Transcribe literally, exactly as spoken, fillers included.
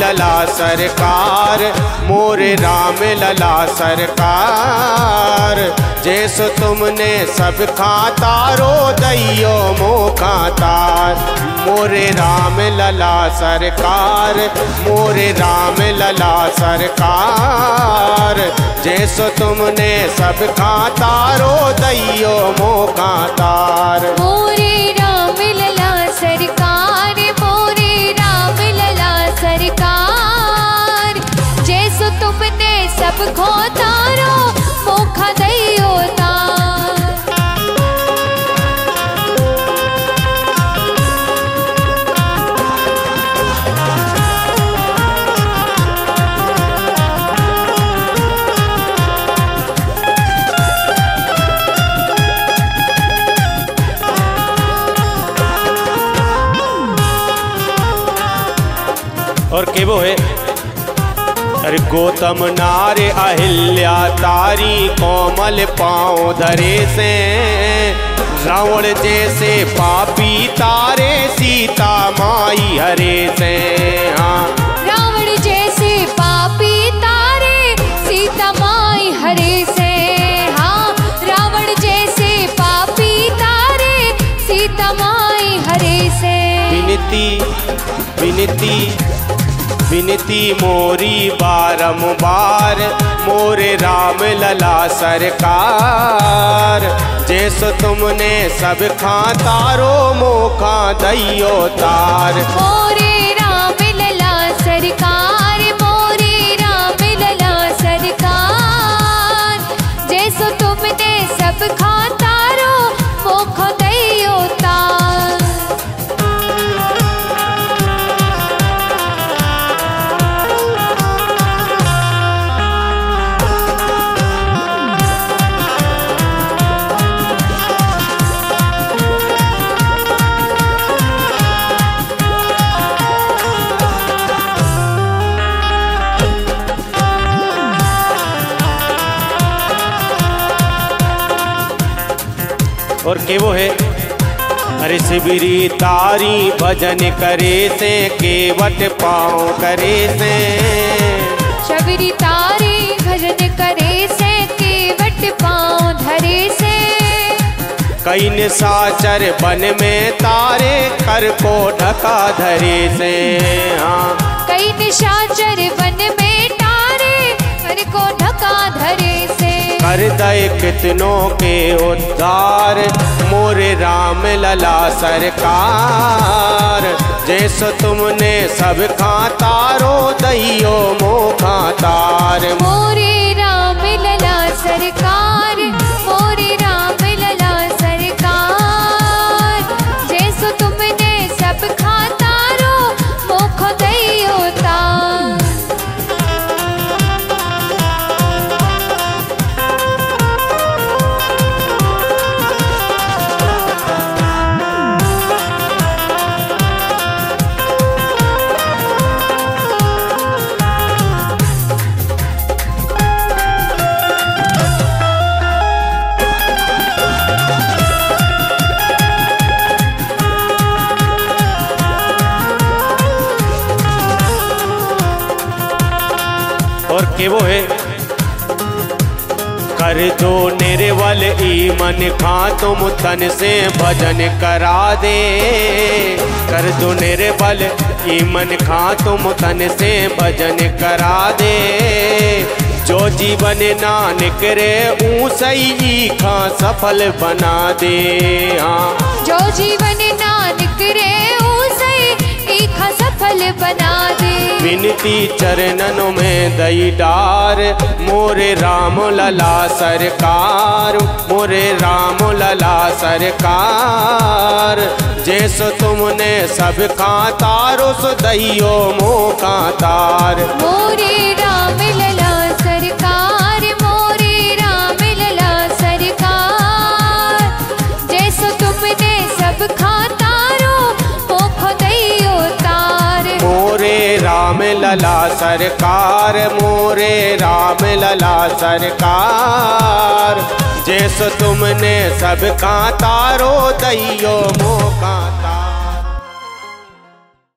लला सरकार, मोरे राम लला सरकार। जैसो तुमने सब खातारो दैयो मो खातार, मोरे राम लला सरकार, मोरे राम लला सरकार। जैसो तुमने सब खातारो दैयो मो खातार, मोरे राम लला सरकार, मोरे राम लला सरकार। जैसो तुमने सब खातारो मोखा दैयो तार। और केवो है अरे गौतम नारे अहिल्या तारी कोमल पाँव धरे से, रावण जैसे पापी तारे सीता माई हरे से। हाँ, रावण जैसे पापी तारे सीता माई हरे से। हाँ, रावण जैसे पापी तारे सीता माई हरे से। विनती विनती विनती मोरी बारंबार, मोरे राम लला सरकार। जैसो तुमने सब खातारो मोखा दैयो तार, मोरे राम लला सरकार, मोरे राम लला सरकार। जैसो तुमने सब खातारो मोखा दैयो तार। और केवो है अरे शिविरी तारी भजन करे से, केवट पाँव करे से। शबरी तारी भजन करे से, केवट पाँव धरे से। कई निशाचर वन में तारे, कर को ढका धरे से। हाँ, कई निशाचर वन में तारे, कर को ढका धरे से। कर दय कितनों के उद्धार, मोरे राम लला सरकार। जैसो तुमने सब खातारो दैयो मो खातार, मोरे राम लला सरकार, मोरे राम लला सरकार। जैसो तुमने सब खातारो मोखो दैयो तार। और केवो है कर दो निर्बल ई मन खा, तुम तन से भजन करा दे। कर दो निर्बल ई मन खा, तुम तन से भजन करा दे। जो जीवन नानक रे ऊसई खा सफल बना दे। हाँ, जो जीवन नानक रे ऊसई खा सफल बना दे। विनती चरणों में दई डार, मोरे राम लला सरकार, मोरे राम लला सरकार। जैसो तुमने सब खातारो सो दैयो मो खातार, मोरे राम लला सरकार, मोरे राम लला सरकार। जैसो तुमने सब खातारो मोखो दैयो तार। मोरे राम लला सरकार, मोरे राम लला सरकार। जैसो तुमने सब खातारो दैयो मो खातार।